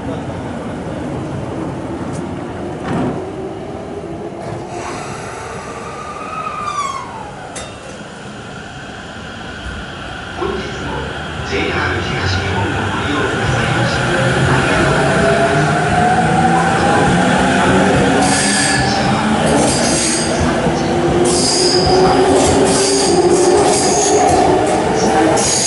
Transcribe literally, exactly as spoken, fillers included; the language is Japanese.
ジェイアール 東日本をご利用くださいましてありがとうございます。Thank you.